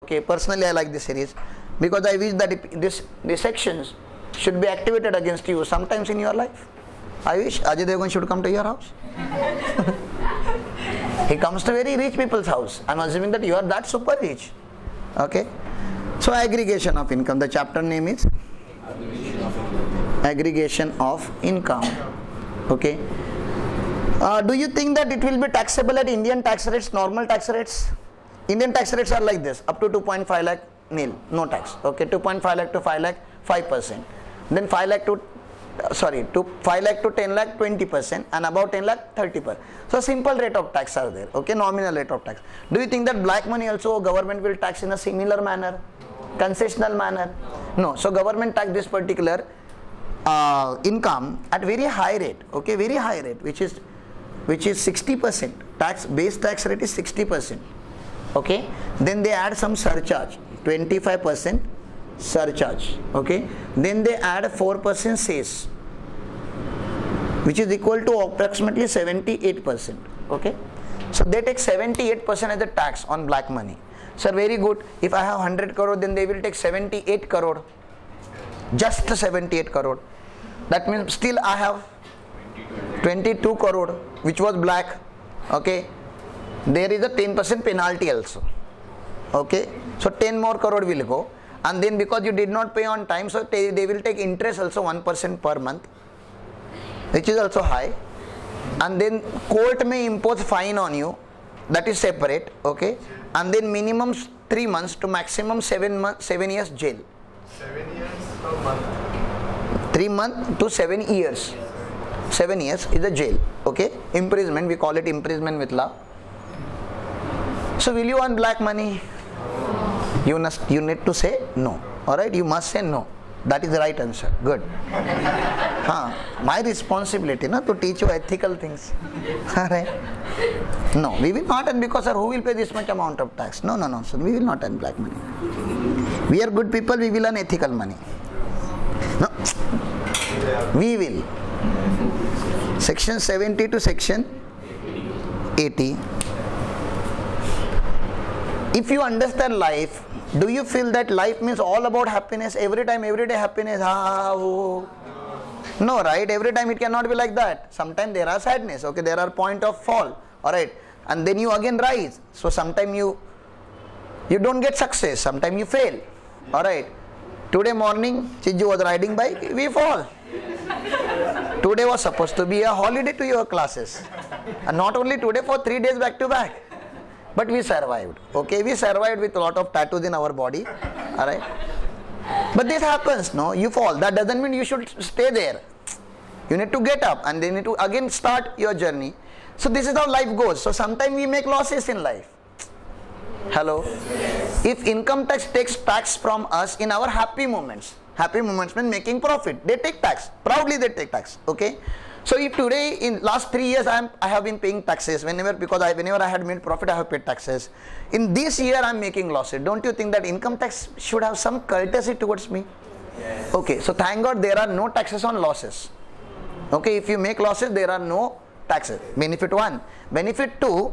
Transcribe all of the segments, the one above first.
okay, personally I like this series because I wish that these sections should be activated against you sometimes in your life. I wish Ajay Devgan should come to your house. He comes to very rich people's house. I'm assuming that you are that super rich. Okay. So aggregation of income. The chapter name is aggregation of income. Okay. Do you think that it will be taxable at Indian tax rates, normal tax rates? Indian tax rates are like this, up to 2.5 lakh nil, no tax. Okay, 2.5 lakh to 5 lakh 5%. Then 5 lakh to 10 lakh 20%, and above 10 lakh 30%. So simple rate of tax are there. Okay, nominal rate of tax. Do you think that black money also government will tax in a similar manner, concessional manner? No. So government tax this particular income at very high rate. Okay, very high rate, which is 60%. Tax base tax rate is 60%. Okay, then they add some surcharge, 25% surcharge. Okay, then they add 4% cess, which is equal to approximately 78%. Okay, so they take 78% as a tax on black money. Sir, very good. If I have 100 crore, then they will take 78 crore, just 78 crore. That means still I have 22 crore which was black. Okay, there is a 10% penalty also. Okay, so 10 more crore will go, and then because you did not pay on time, so they will take interest also 1% per month, which is also high, and then court may impose fine on you, that is separate. Okay, and then minimum 3 months to maximum 7 years jail. 7 years per month. 3 months to 7 years. 7 years is a jail. Okay, imprisonment, we call it imprisonment with law. So will you earn black money? You need to say no. Alright, you must say no. That is the right answer. Good. My responsibility to teach you ethical things. Alright. No, we will not earn, because sir, who will pay this much amount of tax? No. So we will not earn black money. We are good people, we will earn ethical money. No. We will. Section 70 to section 80. If you understand life, do you feel that life means all about happiness, every time, every day happiness? No, right? Every time it cannot be like that. Sometimes there are sadness. Okay, there are point of fall. Alright, and then you again rise. So sometimes you don't get success. Sometimes you fail. Alright. Today morning, Chiju was riding bike, we fall. Today was supposed to be a holiday to your classes. And not only today, for 3 days back to back. But we survived. Okay, we survived with a lot of tattoos in our body. Alright. But this happens, no? You fall. That doesn't mean you should stay there. You need to get up and then you need to again start your journey. So this is how life goes. So sometimes we make losses in life. Hello? If income tax takes tax from us in our happy moments means making profit, they take tax. Proudly they take tax. Okay? So if today, in last 3 years, I have been paying taxes, whenever I had made profit, I have paid taxes. In this year, I am making losses. Don't you think that income tax should have some courtesy towards me? Yes. Okay, so thank God there are no taxes on losses. Okay, if you make losses, there are no taxes. Benefit 1. Benefit 2,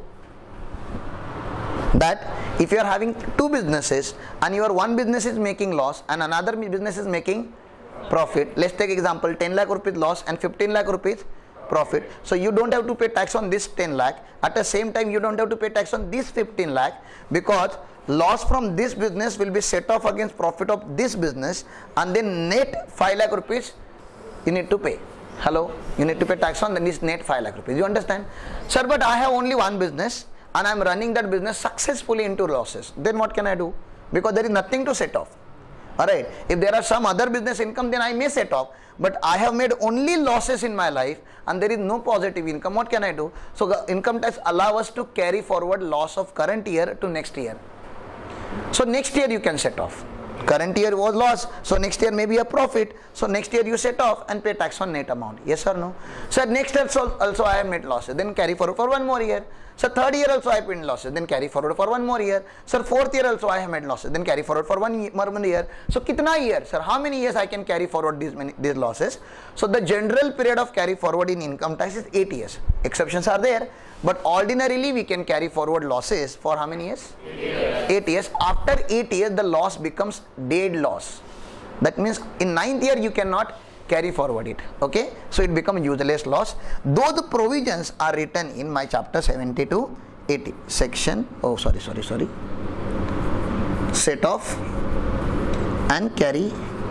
that if you are having 2 businesses and your one business is making loss and another business is making profit, let's take example 10 lakh rupees loss and 15 lakh rupees profit. So you don't have to pay tax on this 10 lakh. At the same time, you don't have to pay tax on this 15 lakh, because loss from this business will be set off against profit of this business, and then net 5 lakh rupees you need to pay. Hello? You need to pay tax on this net 5 lakh rupees. You understand? Sir, but I have only one business and I am running that business successfully into losses. Then what can I do? Because there is nothing to set off. Alright, if there are some other business income, then I may set off, but I have made only losses in my life and there is no positive income. What can I do? So the income tax allow us to carry forward loss of current year to next year. So next year you can set off. Current year was loss, so next year may be a profit. So next year you set off and pay tax on net amount. Yes or no? So next year also I have made losses, then carry forward for 1 more year. So third year also I have made losses, then carry forward for 1 more year. Sir, fourth year also I have made losses, then carry forward for 1 more year. So kitna year? Sir, how many years I can carry forward these losses? So the general period of carry forward in income tax is 8 years. Exceptions are there. But ordinarily we can carry forward losses for how many years? 8 years. After 8 years the loss becomes dead loss. That means in 9th year you cannot carry forward it. Okay, so it becomes useless loss. Those provisions are written in my chapter 70 to 80 section. Oh, sorry. Set off and carry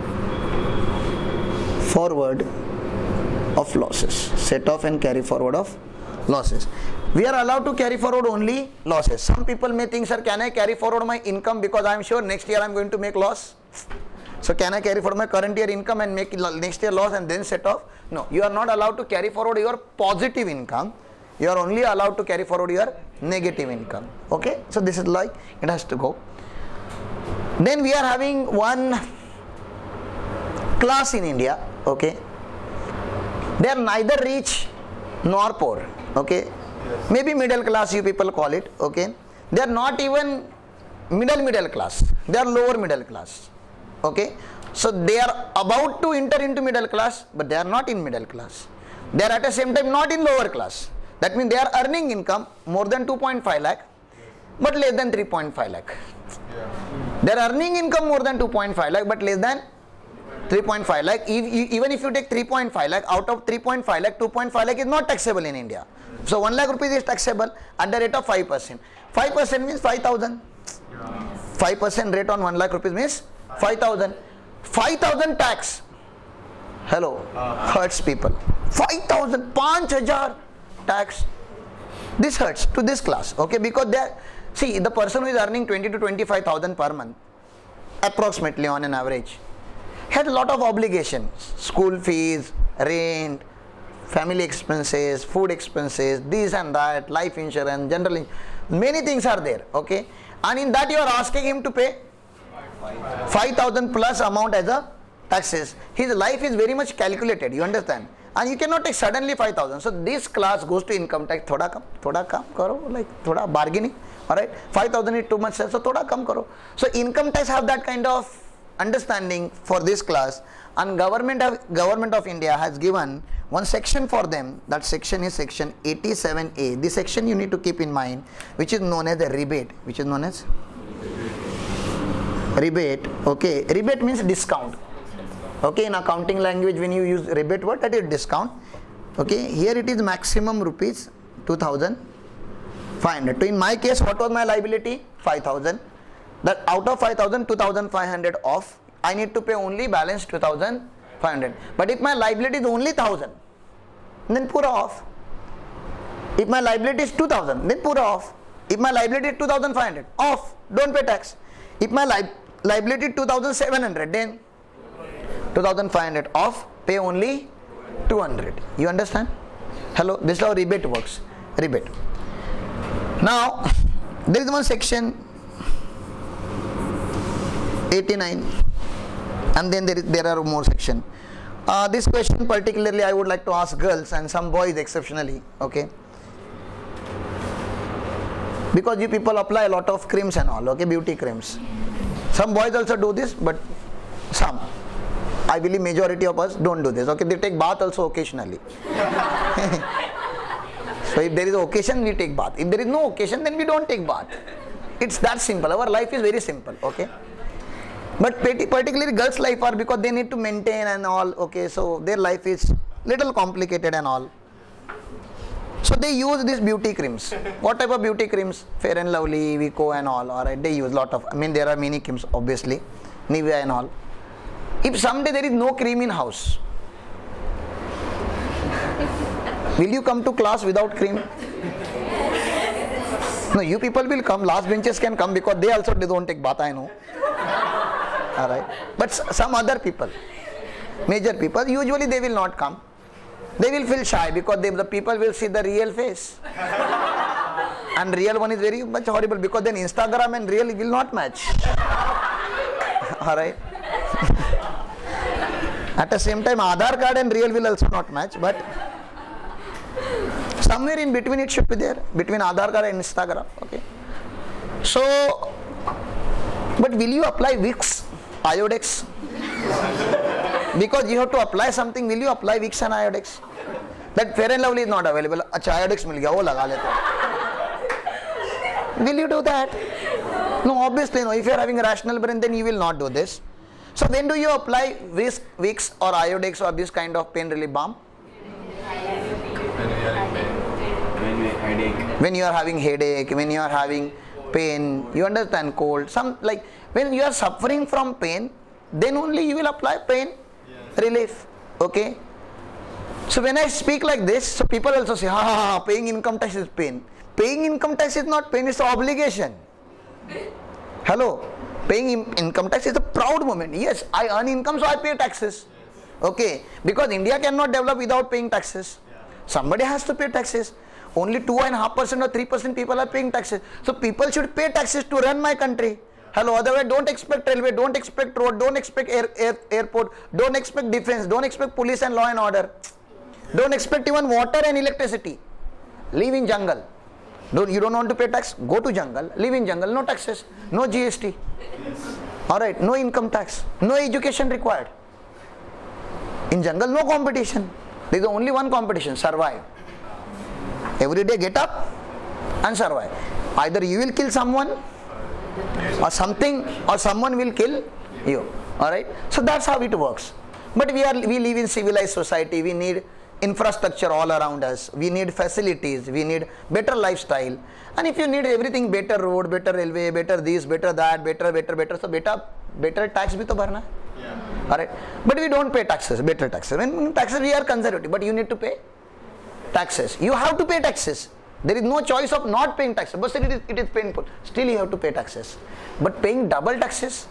forward of losses. Set off and carry forward of losses. We are allowed to carry forward only losses. Some people may think, sir, can I carry forward my income because I am sure next year I am going to make loss? So can I carry forward my current year income and make next year loss and then set off? No, you are not allowed to carry forward your positive income. You are only allowed to carry forward your negative income. Okay, so this is like it has to go. Then we are having one class in India. Okay, they are neither rich nor poor. Okay, maybe middle class you people call it. Okay, they are not even middle class, they are lower middle class. Okay, so they are about to enter into middle class, but they are not in middle class. They are at the same time not in lower class. That means they are earning income more than 2.5 lakh but less than 3.5 lakh. They are earning income more than 2.5 lakh but less than 3.5 lakh. Even if you take 3.5 lakh, out of 3.5 lakh, 2.5 lakh is not taxable in India. So 1 lakh rupees is taxable at the rate of 5%. 5% means 5,000. 5% rate on 1 lakh rupees means 5,000. 5,000 tax. Hello, hurts people. 5,000, 5,000 tax. This hurts to this class. Okay, because they are, see, the person who is earning 20 to 25,000 per month, approximately on an average, had a lot of obligations. School fees, rent, family expenses, food expenses, this and that, life insurance, general, many things are there. Okay, and in that you are asking him to pay 5,000 plus amount as a taxes. His life is very much calculated, you understand, and you cannot take suddenly 5,000. So this class goes to income tax. Thoda kam karo, like thoda bargaining. Alright, 5,000 is too much, so thoda kam karo. So income tax have that kind of understanding for this class, and government of India has given one section for them. That section is section 87A. This section you need to keep in mind, which is known as the rebate. Which is known as rebate. Okay, rebate means discount. Okay, in accounting language when you use rebate word, that is discount. Okay, here it is maximum rupees 2,500. So in my case, what was my liability? 5,000. That out of 5,000, 2,500 off. I need to pay only balance 2,500. But if my liability is only 1,000, then pura off. If my liability is 2,000, then pura off. If my liability is 2,500, off. Don't pay tax. If my liability is 2,700, then 2,500 off, pay only 200. You understand? Hello, this is how rebate works. Rebate. Now, there is one section 89, and then there are more section. This question particularly I would like to ask girls and some boys exceptionally. Okay, because you people apply a lot of creams and all. Okay, beauty creams. Some boys also do this, but some, I believe majority of us don't do this. Okay, they take bath also occasionally. So if there is an occasion, we take bath. If there is no occasion, then we don't take bath. It's that simple. Our life is very simple. Okay, but particularly girls' life are, because they need to maintain and all. Okay, so their life is little complicated and all. So they use these beauty creams. What type of beauty creams? Fair and Lovely, Vico and all. Alright, they use lot of. I mean, there are many creams obviously, Nivea and all. If someday there is no cream in house, will you come to class without cream? No, you people will come. Last benches can come because they also don't take bath, I know. Alright, but some other people, major people, usually they will not come. They will feel shy because the people will see the real face. And real one is very much horrible, because then Instagram and real will not match. Alright. At the same time, Aadhaar card and real will also not match, but somewhere in between it should be there, between Aadhaar card and Instagram. Okay. So, but will you apply Vicks, Iodex? Because you have to apply something, will you apply Vicks and Iodex? That Fair and Lovely is not available. अच्छा Iodex मिल गया वो लगा लेते हैं. Will you do that? No, obviously no. If you are having a rational brain, then you will not do this. So when do you apply Vicks or Iodex or this kind of pain relief balm? When you are having headache, when you are having pain, you understand, cold, some like when you are suffering from pain, then only you will apply pain relief. Okay. So when I speak like this, so people also say, paying income tax is pain. Paying income tax is not pain, it's an obligation. Hello, paying income tax is a proud moment. Yes, I earn income, so I pay taxes. Okay, because India cannot develop without paying taxes. Somebody has to pay taxes. Only 2.5% or 3% people are paying taxes. So people should pay taxes to run my country. Hello, otherwise don't expect railway, don't expect road, don't expect airport, don't expect defense, don't expect police and law and order. Don't expect even water and electricity. Live in jungle. You don't want to pay tax? Go to jungle, live in jungle, no taxes, no GST. Alright, no income tax, no education required. In jungle, no competition. There is only one competition, survive. Every day get up and survive. Either you will kill someone or something or someone will kill you. Alright? So that's how it works. But we live in civilized society. We need infrastructure all around us. We need facilities. We need better lifestyle. And if you need everything, better road, better railway, better this, better that, better. So better tax bhi to bharna. Yeah. Alright? But we don't pay taxes, better taxes. When taxes we are conservative, but you need to pay taxes. You have to pay taxes. There is no choice of not paying taxes. But still it is painful. Still you have to pay taxes. But paying double taxes,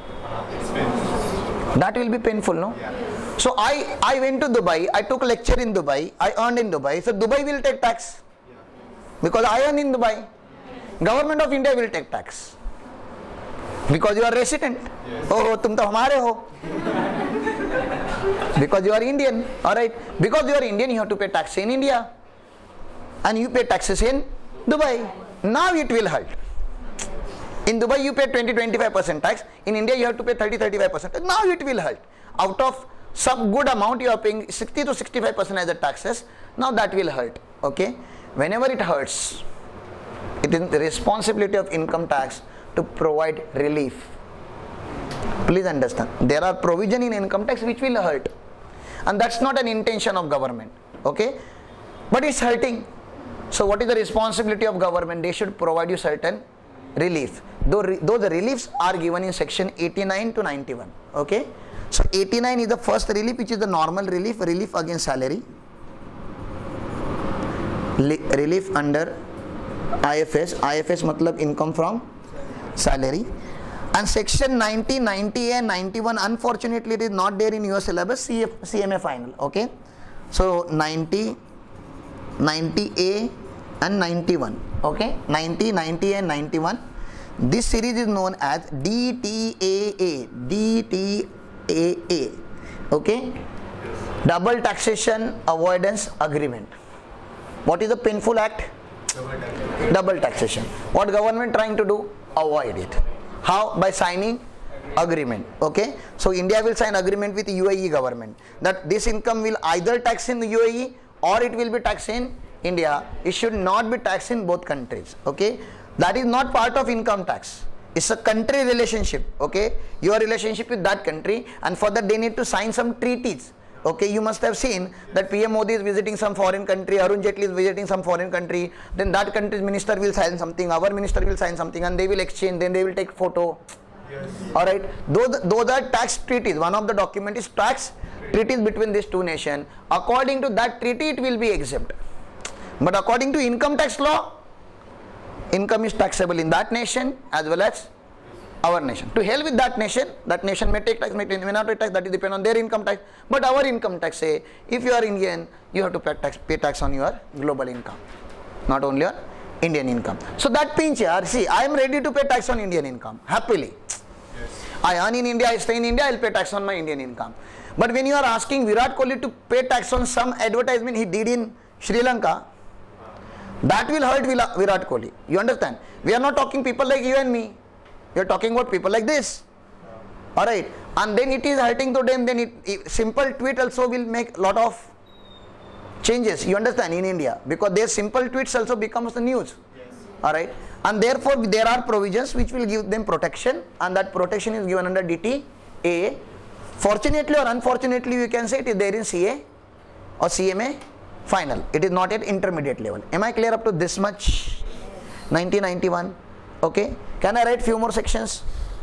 that will be painful, no? Yeah. So I went to Dubai. I took lecture in Dubai. I earned in Dubai. So Dubai will take tax. Because I earn in Dubai. Government of India will take tax. Because you are resident. Yes. Oh, tum to hamare ho. Because you are Indian. Alright. Because you are Indian, you have to pay tax in India. And you pay taxes in Dubai. Now it will hurt. In Dubai you pay 20-25% tax. In India you have to pay 30-35%. Now it will hurt. Out of some good amount you are paying 60 to 65% as the taxes. Now that will hurt. Okay. Whenever it hurts, it is the responsibility of income tax to provide relief. Please understand. There are provision in income tax which will hurt. And that's not an intention of government. Okay. But it's hurting. So what is the responsibility of government? They should provide you certain relief. Those reliefs are given in section 89 to 91. Okay. So 89 is the first relief, which is the normal relief, relief against salary. Relief under IFS. IFS matlab income from salary. And section 90, 90A and 91, unfortunately it is not there in your syllabus, CMA final. Okay. So 90, 90A and 91. Okay. 90, 90 and 91. This series is known as DTAA. DTAA. Okay. Double Taxation Avoidance Agreement. What is the painful act? Double taxation. What government trying to do? Avoid it. How? By signing agreement. Okay. So India will sign agreement with UAE government that this income will either tax in the UAE or it will be taxed in India. It should not be taxed in both countries. Okay. That is not part of income tax. It's a country relationship. Okay. Your relationship with that country, and for that they need to sign some treaties. Okay, you must have seen that PM Modi is visiting some foreign country, Arun Jaitley is visiting some foreign country, then that country's minister will sign something, our minister will sign something, and they will exchange, then they will take photo. Yes. Alright, those are tax treaties. One of the document is tax treaties between these two nations. According to that treaty, it will be exempt. But according to income tax law, income is taxable in that nation as well as our nation. To hell with that nation may take tax, may not take tax, that is depend on their income tax. But our income tax say, if you are Indian, you have to pay tax on your global income, not only on Indian income. So that pinch here, see, I am ready to pay tax on Indian income, happily. Yes. I earn in India, I stay in India, I will pay tax on my Indian income. But when you are asking Virat Kohli to pay tax on some advertisement he did in Sri Lanka, that will hurt Virat Kohli. You understand? We are not talking people like you and me. We are talking about people like this. Alright. And then it is hurting to them. Then simple tweet also will make lot of changes, you understand, in India, because their simple tweets also becomes the news. Alright, and therefore there are provisions which will give them protection, and that protection is given under DTA. Fortunately or unfortunately, you can say it is there in CA or CMA final. It is not at intermediate level. Am I clear up to this much? 1991. Okay, can I write few more sections?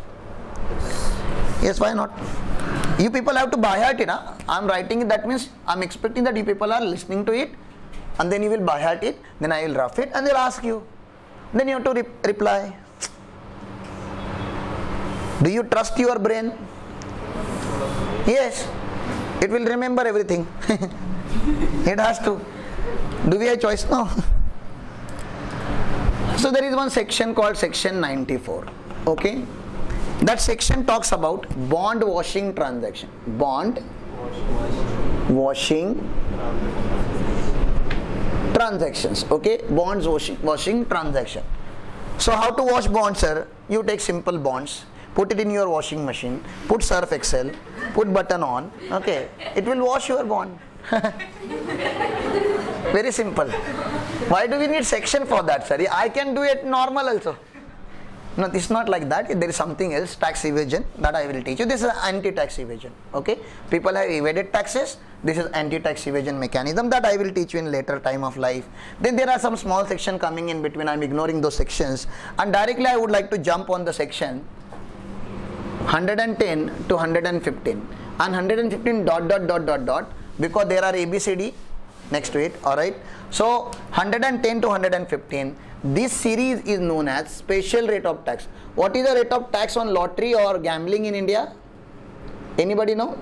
Yes, why not? You people have to by heart it. I am writing it, that means I am expecting that you people are listening to it, and then you will by heart it, then I will rough it, and they will ask you. Then you have to reply. Do you trust your brain? Yes, it will remember everything. It has to. Do we have choice? No. So there is one section called section 94. Okay, that section talks about bond washing transaction. Bond washing transactions. Okay, bonds washing transaction. So how to wash bonds, sir? You take simple bonds, put it in your washing machine, put Surf Excel, put button on, okay, it will wash your bond. Very simple. Why do we need section for that, sir? I can do it normal also. No, it's not like that. There is something else, tax evasion, that I will teach you. This is anti-tax evasion. Okay, people have evaded taxes. This is anti-tax evasion mechanism that I will teach you in later time of life. Then there are some small section coming in between. I'm ignoring those sections, and directly I would like to jump on the section 110 to 115 and 115 ... because there are ABCD next to it. Alright, so 110 to 115, this series is known as special rate of tax. What is the rate of tax on lottery or gambling in India? Anybody know?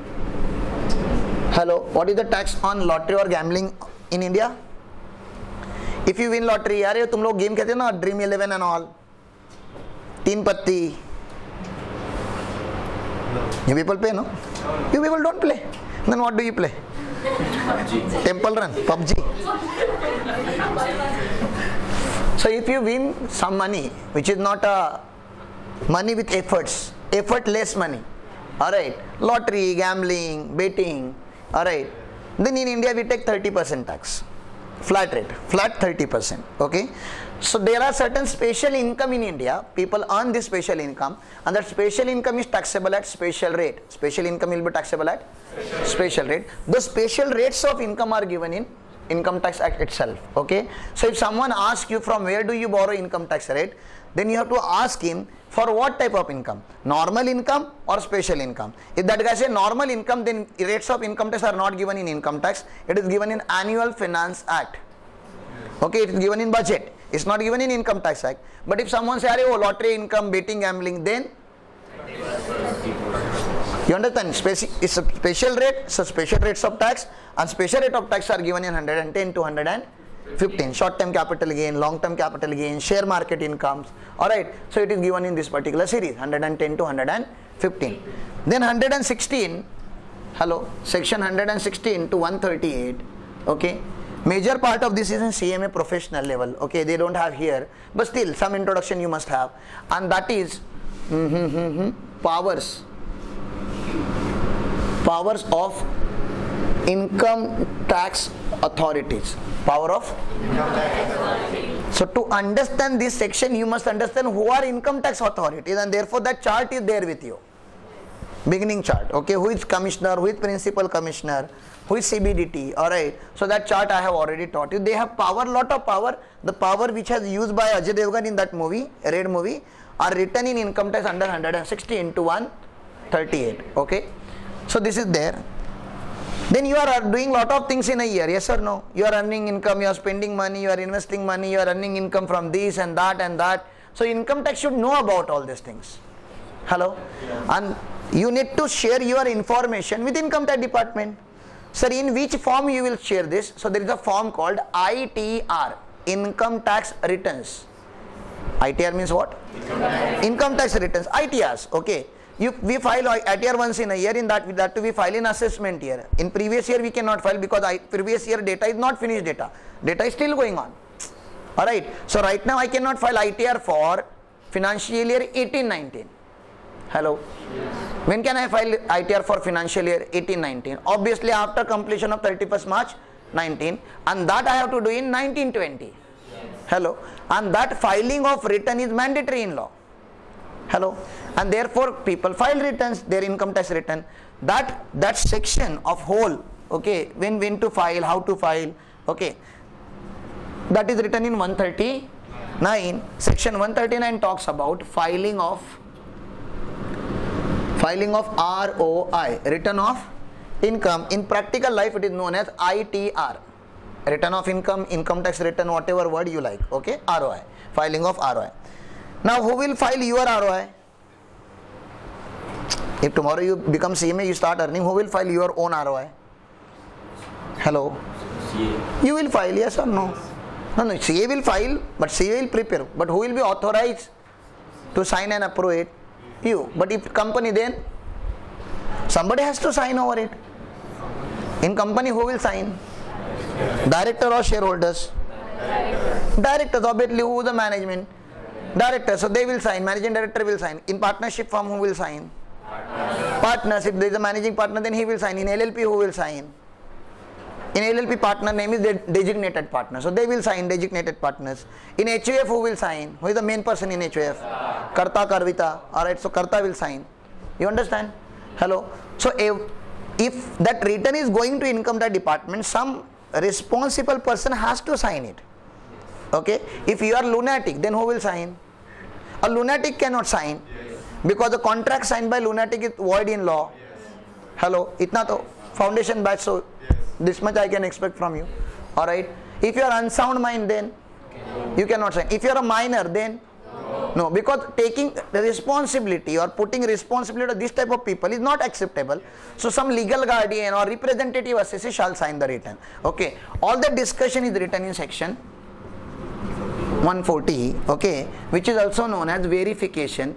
Hello, what is the tax on lottery or gambling in India? If you win lottery, यार ये तुम लोग game कहते हो ना, Dream 11 and all, 3 पत्ती. You people play, no? You people don't play. Then what do you play? Temple Run, PUBG. So if you win some money, which is not a money with efforts, effortless money, alright, lottery, gambling, betting, alright, then in India we take 30% tax, flat rate, flat 30%, okay. So there are certain special income in India, people earn this special income, and that special income is taxable at special rate. Special income will be taxable at special rate. The special rates of income are given in Income Tax Act itself, okay. So if someone asks you from where do you borrow income tax rate, then you have to ask him for what type of income, normal income or special income. If that guy say normal income, then rates of income tax are not given in income tax, it is given in Annual Finance Act, okay, it is given in budget, it's not given in Income Tax Act. But if someone say, oh, lottery income, betting, gambling, then you understand, it's a special rate, so special rates of tax, and special rate of tax are given in 110 to 115, short-term capital gain, long-term capital gain, share market incomes, alright, so it is given in this particular series, 110 to 115. Then 116, hello, section 116 to 138, okay, major part of this is in CMA professional level, okay, they don't have here, but still some introduction you must have, and that is powers of income tax authorities. Power of income tax authorities. So to understand this section, you must understand who are income tax authorities, and therefore that chart is there with you. Beginning chart, okay, who is commissioner, who is principal commissioner, who is CBDT, alright. So that chart I have already taught you. They have power, lot of power. The power which has used by Ajay Devgan in that movie, Red movie, are written in income tax under 160 into 138, okay. So this is there. Then you are doing lot of things in a year, yes or no? You are earning income, you are spending money, you are investing money, you are earning income from this and that and that. So income tax should know about all these things. Hello? Yeah. And you need to share your information with income tax department. Sir, in which form you will share this? So there is a form called ITR, Income Tax Returns. ITR means what? Income tax returns, ITRs, okay. We file ITR once in a year, in that we file in assessment year. In previous year we cannot file because previous year data is not finished data. Data is still going on. Alright, so right now I cannot file ITR for financial year 18-19. Hello? Yes. When can I file ITR for financial year 18-19? Obviously after completion of 31st March 19 and that I have to do in 1920. Hello. And that filing of return is mandatory in law. Hello. And therefore people file returns, their income tax return. That section of whole, okay, when to file, how to file, okay, that is written in 139. Section 139 talks about filing of ROI, return of income. In practical life it is known as ITR, return of income, income tax return, whatever word you like, okay, ROI, filing of ROI. Now who will file your ROI? If tomorrow you become CMA, you start earning, who will file your own ROI? Hello? You will file, yes or no? No, CA will file, but CA will prepare. But who will be authorized to sign and approve it? You. But if company, then somebody has to sign over it. In company, who will sign? Director or shareholders? Directors, obviously, who the management? Director, so they will sign, managing director will sign. In partnership firm, who will sign? Partners, if there is a managing partner, then he will sign. In LLP, who will sign? In LLP, partner name is designated partner, so they will sign, designated partners. In HUF, who will sign? Who is the main person in HUF? Karta, Karvita. Alright, so Karta will sign. You understand? Hello. So if that return is going to income tax department, some responsible person has to sign it. Okay. If you are lunatic, then who will sign? A lunatic cannot sign, because the contract signed by lunatic is void in law. Hello. Itna to foundation batch, so this much I can expect from you. Alright. If you are unsound mind, then you cannot sign. If you are a minor, then no, because taking the responsibility or putting responsibility to this type of people is not acceptable. So some legal guardian or representative assessee shall sign the return. Okay. All the discussion is written in section 140, okay, which is also known as verification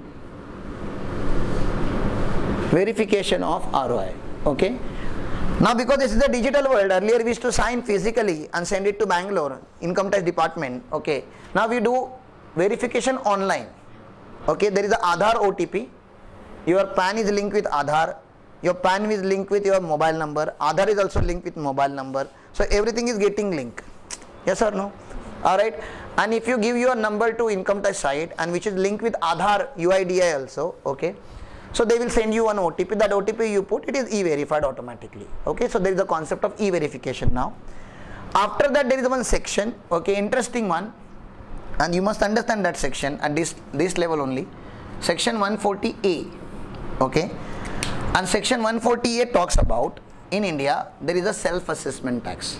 of ROI. Okay. Now because this is the digital world, earlier we used to sign physically and send it to Bangalore, income tax department, okay. Now we do verification online, okay. There is a Aadhaar OTP, your PAN is linked with Aadhaar, your PAN is linked with your mobile number, Aadhaar is also linked with mobile number, so everything is getting linked, yes or no? Alright, and if you give your number to income tax site and which is linked with Aadhaar UIDI also, okay. So they will send you an OTP, that OTP you put, it is e-verified automatically, okay. So there is the concept of e-verification now. After that there is one section, okay, interesting one, and you must understand that section at this level only, section 140A, okay. And section 140A talks about, in India there is a self-assessment tax.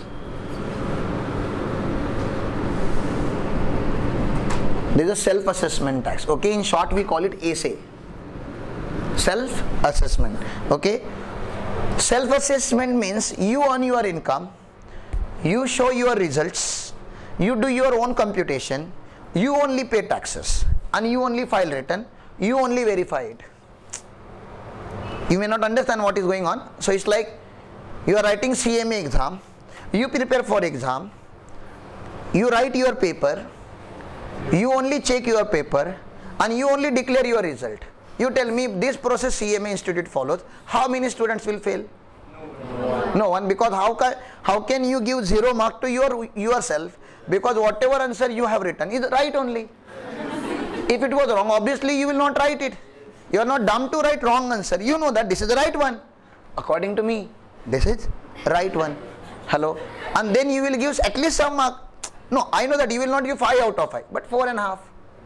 There is a self-assessment tax, okay. In short we call it ASA. Self-assessment, okay. Self-assessment means you earn your income, you show your results, you do your own computation, you only pay taxes and you only file return, you only verify it. You may not understand what is going on. So it's like you are writing CMA exam, you prepare for exam, you write your paper, you only check your paper and you only declare your result. You tell me this process CMA Institute follows, how many students will fail? No one, because how can you give 0 mark to yourself, because whatever answer you have written is right only. If it was wrong, obviously you will not write it. You are not dumb to write wrong answer. You know that this is the right one. According to me, this is right one. Hello. And then you will give at least some mark. No, I know that you will not give 5 out of 5, but 4.5,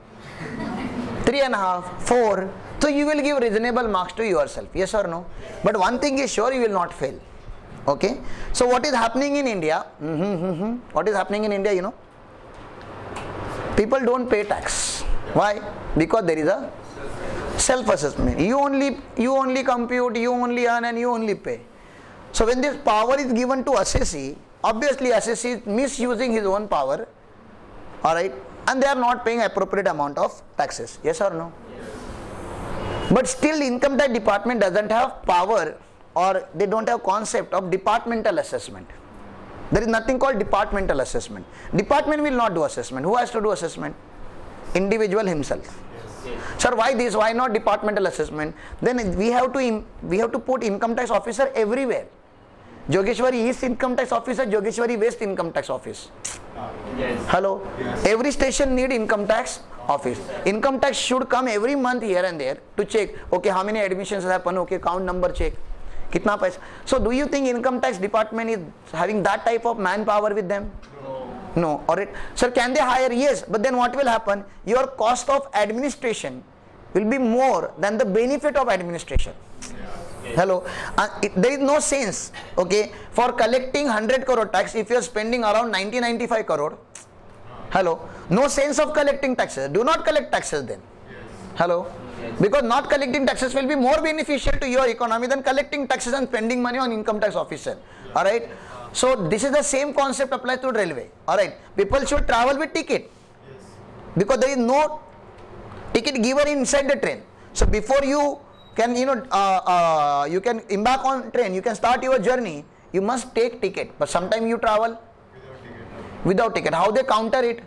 3.5, 4. So you will give reasonable marks to yourself, yes or no? But one thing is sure, you will not fail. Okay. So what is happening in India? What is happening in India, you know? People don't pay tax. Why? Because there is a self-assessment. You only compute, you only earn and you only pay. So when this power is given to assessee, obviously assessee is misusing his own power, alright, and they are not paying appropriate amount of taxes, yes or no? But still income tax department doesn't have power, or they don't have concept of departmental assessment. There is nothing called departmental assessment. Department will not do assessment. Who has to do assessment? Individual himself. Sir, why this? Why not departmental assessment? Then we have to put income tax officer everywhere. Jogeshwari East Income Tax Office or Jogeshwari West Income Tax Office? Yes. Hello? Yes. Every station need income tax office. Income tax should come every month here and there to check, okay, how many admissions happen, okay, count number check. Kitna paisa. So do you think income tax department is having that type of manpower with them? No. Alright. Sir, can they hire? Yes. But then what will happen? Your cost of administration will be more than the benefit of administration. Yes. Hello. There is no sense, okay, for collecting 100 crore tax if you are spending around 90-95 crore. Hello. No sense of collecting taxes. Do not collect taxes then. Yes. Hello. Yes. Because not collecting taxes will be more beneficial to your economy than collecting taxes and spending money on income tax officer. Yes. Alright. So this is the same concept applied to railway. Alright. People should travel with ticket. Yes. Because there is no ticket given inside the train. So before you can, you can embark on train, you can start your journey, you must take ticket. But sometimes you travel without ticket. How they counter it?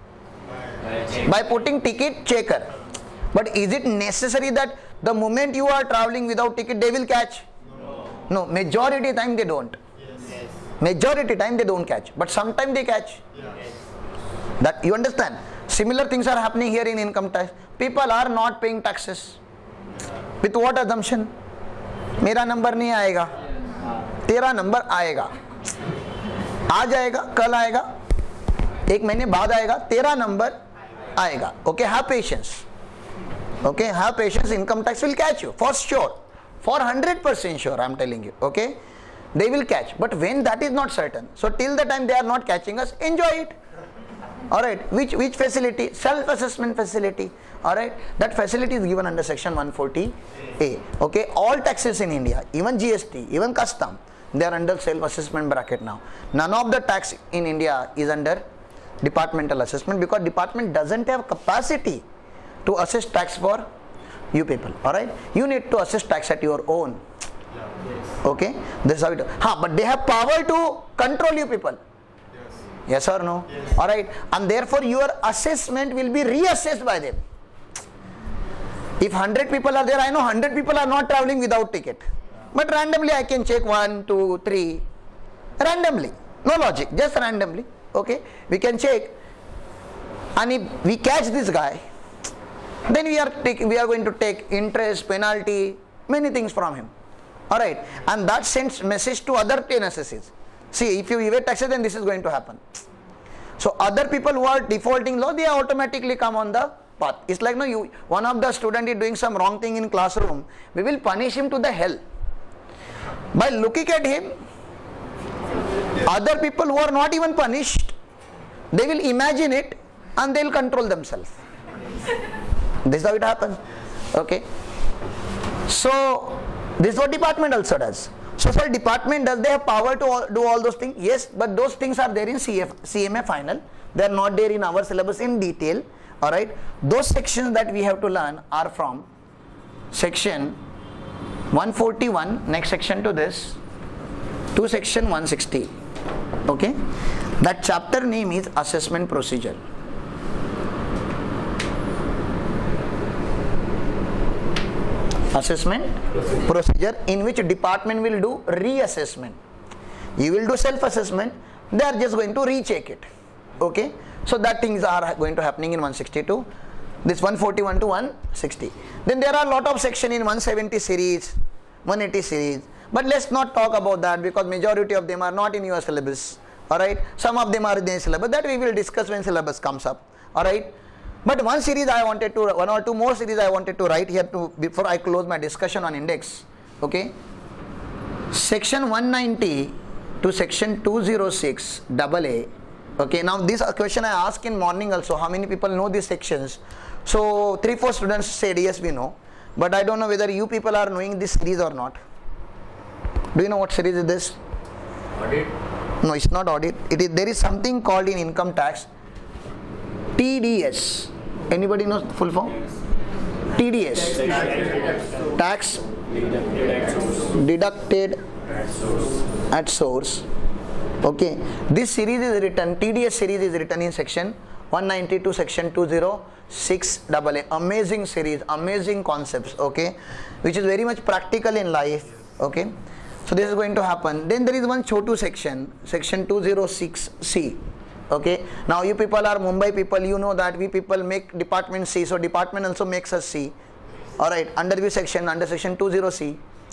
By putting ticket checker. But is it necessary that the moment you are traveling without ticket they will catch? No. Majority time they don't. Yes. Majority time they don't catch. But sometimes they catch. Yes. That you understand? Similar things are happening here in income tax. People are not paying taxes. With what assumption? मेरा नंबर नहीं आएगा, तेरा number आएगा, आज आएगा, कल आएगा, एक महीने बाद आएगा, तेरा नंबर आएगा. Okay, have patience. Okay, have patience. Income tax will catch you for sure, for 100% sure. I am telling you. Okay, they will catch. But when that is not certain, so till the time they are not catching us, enjoy it. Alright, which facility? Self-assessment facility. Alright, that facility is given under section 140A. Okay, all taxes in India, even GST, even custom, they are under self-assessment bracket now. None of the tax in India is under departmental assessment because department doesn't have capacity to assess tax for you people. Alright, you need to assess tax at your own. Okay, this is how it. But they have power to control you people. Yes or no? Yes. Alright, and therefore your assessment will be reassessed by them. If 100 people are there, I know 100 people are not traveling without ticket. But randomly I can check 1, 2, 3. Randomly. No logic, just randomly. Okay, we can check. And if we catch this guy, then we are going to take interest, penalty, many things from him. Alright, and that sends message to other 10 SSCs. See, if you evade taxes, then this is going to happen. So other people who are defaulting law, they automatically come on the path. It's like, no, one of the student is doing some wrong thing in classroom, we will punish him to the hell. By looking at him, other people who are not even punished, they will imagine it and they will control themselves. This is how it happens. Okay. So this is what department also does. So sir, department, does they have power to do all those things? Yes, but those things are there in CMA final. They are not there in our syllabus in detail. Alright, those sections that we have to learn are from section 141, next section to this, to section 160. Okay, that chapter name is assessment procedure. Assessment procedure, in which department will do reassessment. You will do self-assessment, they are just going to recheck it. Okay, so that things are going to happening in 162, this 141 to 160. Then there are a lot of section in 170 series, 180 series, but let's not talk about that because majority of them are not in your syllabus. Alright, some of them are in the syllabus, that we will discuss when syllabus comes up. Alright. But one series I wanted to, one or two more series I wanted to write here to, before I close my discussion on index. Okay. Section 190 to section 206 AA. Okay. Now this question I asked in morning also. How many people know these sections? So 3-4 students said yes, we know. But I don't know whether you people are knowing this series or not. Do you know what series is this? Audit? No, it's not audit. There is something called in income tax TDS. Anybody knows full form? TDS. Tax deducted at source. Okay. This series is written, TDS series is written in section 190 to section 206 AA. Amazing series, amazing concepts. Okay. Which is very much practical in life. Okay. So this is going to happen. Then there is one chotu section, section 206C. Okay, now you people are Mumbai people, you know that we people make department C, so department also makes us C. Alright, under which section? Under section 20C.